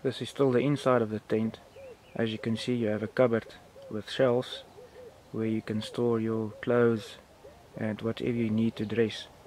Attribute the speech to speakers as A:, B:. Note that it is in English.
A: This is still the inside of the tent. As you can see, you have a cupboard with shelves where you can store your clothes and whatever you need to dress.